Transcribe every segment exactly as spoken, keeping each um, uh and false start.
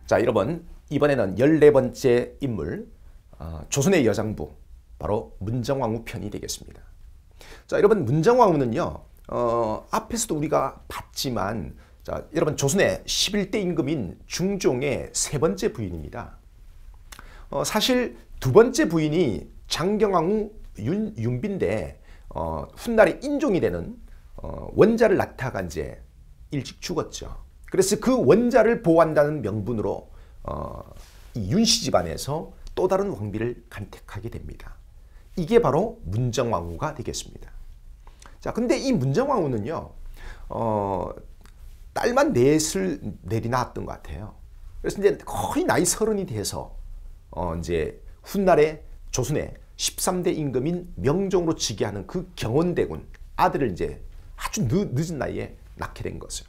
자, 여러분, 이번에는 열네 번째 인물, 어, 조선의 여장부, 바로 문정왕후 편이 되겠습니다. 자, 여러분, 문정왕후는요, 어, 앞에서도 우리가 봤지만, 자, 여러분, 조선의 십일 대 임금인 중종의 세 번째 부인입니다. 어, 사실 두 번째 부인이 장경왕후 윤, 윤비인데, 어, 훗날에 인종이 되는 어, 원자를 낳다가 이제 일찍 죽었죠. 그래서 그 원자를 보호한다는 명분으로 어, 이 윤씨 집안에서 또 다른 왕비를 간택하게 됩니다. 이게 바로 문정왕후가 되겠습니다. 자, 근데 이 문정왕후는요, 어, 딸만 넷을 내리 낳았던 것 같아요. 그래서 이제 거의 나이 서른이 돼서 어, 이제 훗날에 조선의 십삼 대 임금인 명종으로 즉위하는 그 경원대군 아들을 이제 아주 늦, 늦은 나이에 낳게 된 거죠.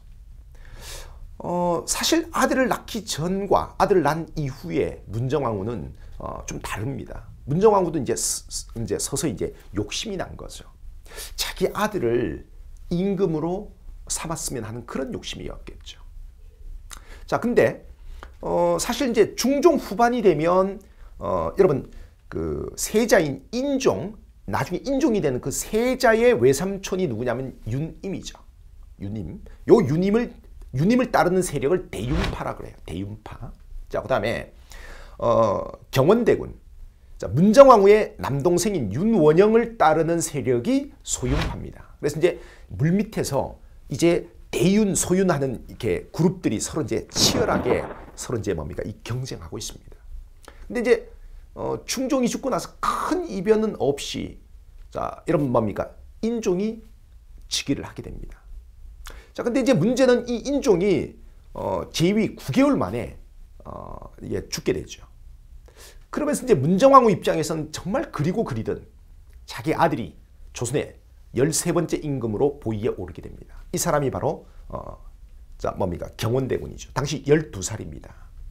어, 사실 아들을 낳기 전과 아들을 낳은 이후에 문정왕후는 어, 좀 다릅니다. 문정왕후도 이제, 이제 서서히 이제 욕심이 난 거죠. 자기 아들을 임금으로 삼았으면 하는 그런 욕심이었겠죠. 자, 근데 어, 사실 이제 중종 후반이 되면 어, 여러분 그 세자인 인종, 나중에 인종이 되는 그 세자의 외삼촌이 누구냐면 윤임이죠. 윤임. 요 윤임을 윤임을 따르는 세력을 대윤파라 그래요. 대윤파. 자, 그다음에 어, 경원대군. 자, 문정왕후의 남동생인 윤원영을 따르는 세력이 소윤파입니다. 그래서 이제 물밑에서 이제 대윤, 소윤하는 이렇게 그룹들이 서로 이제 치열하게 서로 이제 뭡니까? 이 경쟁하고 있습니다. 근데 이제 어, 중종이 죽고 나서 큰 이변은 없이 자, 여러분 뭡니까? 인종이 즉위를 하게 됩니다. 자, 근데 이제 문제는 이 인종이 어, 재위 구 개월 만에 어, 예, 죽게 되죠. 그러면서 이제 문정왕후 입장에서는 정말 그리고 그리던 자기 아들이 조선의 열세 번째 임금으로 보위에 오르게 됩니다. 이 사람이 바로 어, 자, 뭡니까? 경원대군이죠. 당시 열두 살입니다.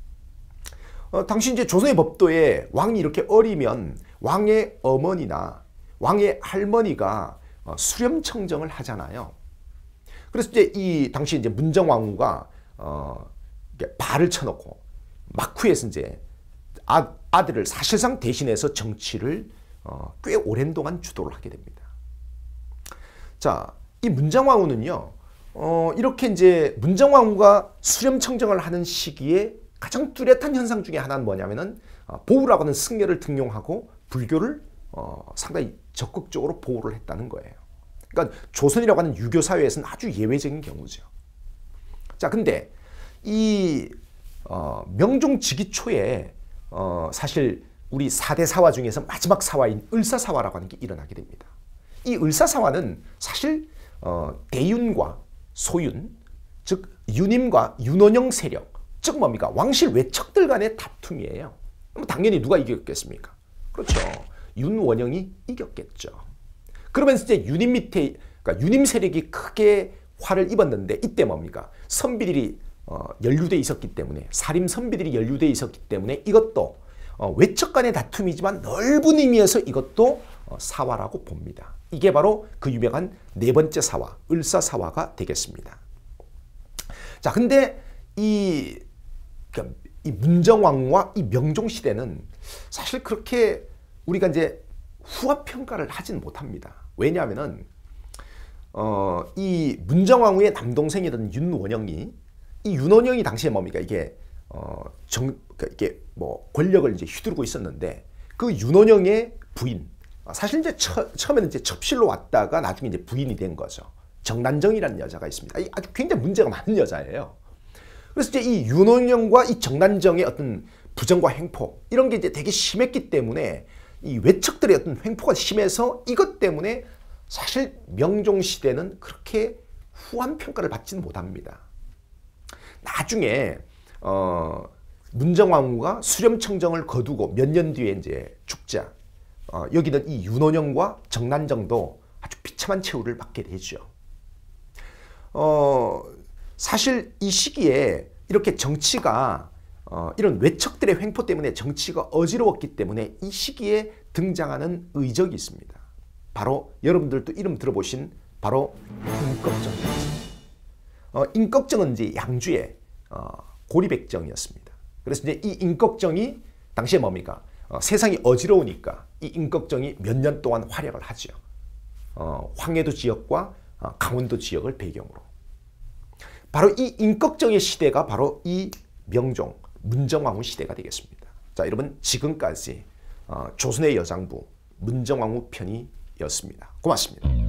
어, 당시 이제 조선의 법도에 왕이 이렇게 어리면 왕의 어머니나 왕의 할머니가 어, 수렴청정을 하잖아요. 그래서 이제 이 당시 이제 문정왕후가 어, 발을 쳐놓고 막후에서 이제 아, 아들을 사실상 대신해서 정치를 어, 꽤 오랜 동안 주도를 하게 됩니다. 자, 이 문정왕후는요, 어, 이렇게 이제 문정왕후가 수렴청정을 하는 시기에 가장 뚜렷한 현상 중에 하나는 뭐냐면은 어, 보우라고 하는 승려를 등용하고 불교를 어, 상당히 적극적으로 보호를 했다는 거예요. 그러니까 조선이라고 하는 유교 사회에서는 아주 예외적인 경우죠. 자, 근데 이 어, 명종 즉위 초에 어, 사실 우리 사 대 사화 중에서 마지막 사화인 을사사화라고 하는 게 일어나게 됩니다. 이 을사사화는 사실 어, 대윤과 소윤, 즉 윤임과 윤원영 세력, 즉 뭡니까? 왕실 외척들 간의 다툼이에요. 그럼 당연히 누가 이겼겠습니까? 그렇죠. 윤원영이 이겼겠죠. 그러면서 이제 윤임 밑에, 그러니까 윤임 세력이 크게 화를 입었는데 이때 뭡니까? 선비들이 어, 연루돼 있었기 때문에, 사림 선비들이 연루돼 있었기 때문에 이것도 어, 외척 간의 다툼이지만 넓은 의미에서 이것도 어, 사화라고 봅니다. 이게 바로 그 유명한 네 번째 사화, 을사사화가 되겠습니다. 자, 근데 이, 그러니까 이 문정왕후와 이 명종시대는 사실 그렇게 우리가 이제 후합평가를 하진 못합니다. 왜냐하면은, 어, 이 문정왕후의 남동생이던 윤원영이, 이 윤원영이 당시에 뭡니까? 이게, 어, 정, 그러니까 이게 뭐 권력을 이제 휘두르고 있었는데, 그 윤원영의 부인, 사실 이제 처, 처음에는 이제 접실로 왔다가 나중에 이제 부인이 된 거죠. 정난정이라는 여자가 있습니다. 아주 굉장히 문제가 많은 여자예요. 그래서 이제 이 윤원영과 이 정난정의 어떤 부정과 횡포, 이런 게 이제 되게 심했기 때문에 이 외척들의 어떤 횡포가 심해서 이것 때문에 사실 명종 시대는 그렇게 후한 평가를 받지는 못합니다. 나중에 어, 문정왕후가 수렴청정을 거두고 몇 년 뒤에 이제 죽자 어, 여기는 이 윤원영과 정난정도 아주 비참한 최후를 맞게 되죠. 어, 사실 이 시기에 이렇게 정치가 어, 이런 외척들의 횡포 때문에 정치가 어지러웠기 때문에 이 시기에 등장하는 의적이 있습니다. 바로 여러분들도 이름 들어보신 바로 임꺽정이었습니다. 어, 임꺽정은 이제 양주의 어, 고리백정이었습니다. 그래서 이제 이 임꺽정이 당시에 뭡니까? 어, 세상이 어지러우니까 이 임꺽정이 몇 년 동안 활약을 하죠. 어, 황해도 지역과 어, 강원도 지역을 배경으로. 바로 이 임꺽정의 시대가 바로 이 명종, 문정왕후 시대가 되겠습니다. 자, 여러분 지금까지 어, 조선의 여장부 문정왕후 편이었습니다. 고맙습니다.